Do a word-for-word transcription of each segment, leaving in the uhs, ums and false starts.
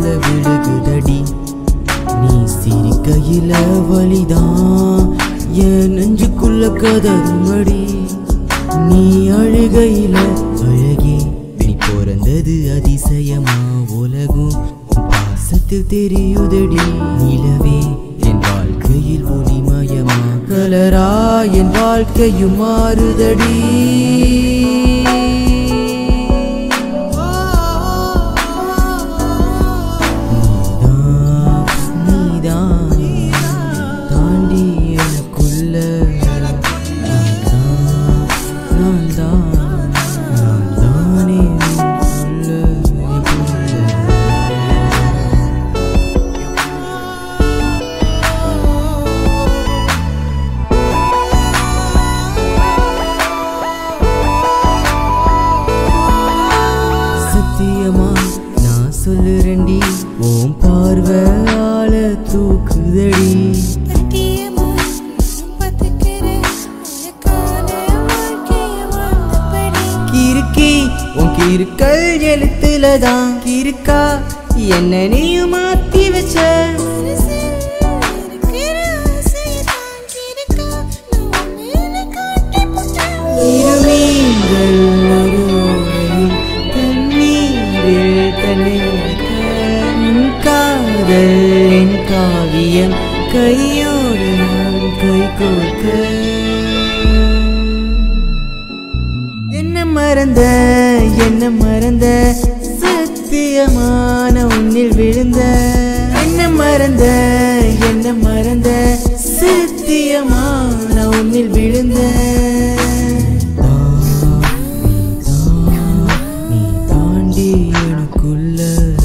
விழுகுதடி நீ சிரிக்கையில வலிதான் என் நெஞ்சுக்குள்ள கதறுமடி நீ அழுகையில அழகே நீ பிறந்தது அதிசயமா உலகும் பாசத்தில் தெரியுதடி நிலவே என் வாழ்க்கையில் ஒளிமயமா கலரா என் வாழ்க்கையும் மாறுதடி சத்தியமா நான் சொல்லுறேன்டி ஓம் பார்வையால தூக்குதடி கிறுக்கி உன் கிறுக்கல் எழுத்துலதான் கிறுக்கா என்ன நீயும் மாத்தி வச்ச இருமீன்கள் காதல் என் காவியம் கையோடு நான் கை கோர்க்க என்ன மறந்த என்ன மறந்த சத்தியமான உன்னில் விழுந்த என்ன மறந்த என்ன மறந்த சத்தியமான உன்னில் விழுந்த நீ தாண்டி எனக்குள்ள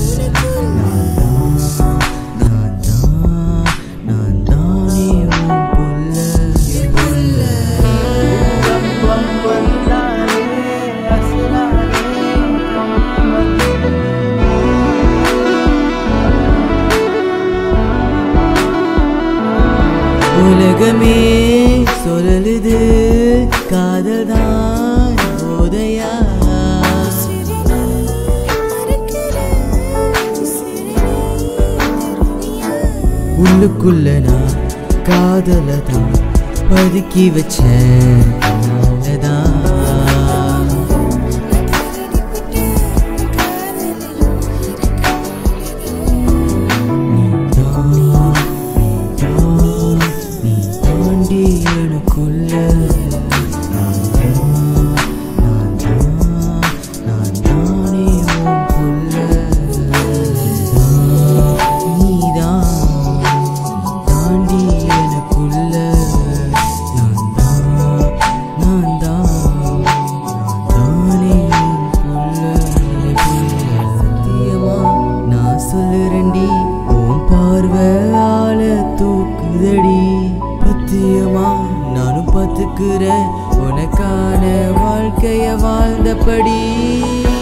உலகமே சொல்லுது காதல்தான் போதையா உள்ளுக்குள்ள நான் காதலதான் பதுக்கி வச்சேன் சொல்லுரெண்டி ஓம் பார்வையால தூக்குதடி பத்தியமா நானும் பார்த்துக்கிறேன் உனக்கான வாழ்க்கைய வாழ்ந்தபடி.